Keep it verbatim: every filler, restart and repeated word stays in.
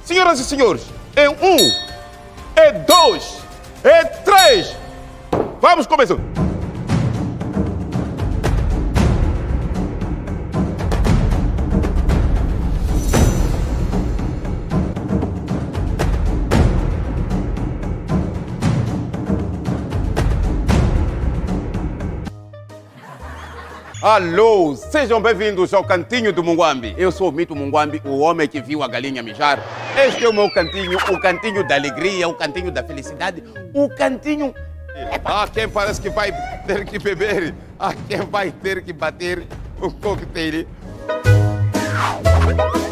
Senhoras e senhores, é um, é dois, é três. Vamos começar. Alô, sejam bem-vindos ao Cantinho do Munguambi. Eu sou o Mito Munguambi, o homem que viu a galinha mijar. Este é o meu cantinho, o cantinho da alegria, o cantinho da felicidade, o cantinho... Ah, quem parece que vai ter que beber, ah, quem vai ter que bater o coquetel.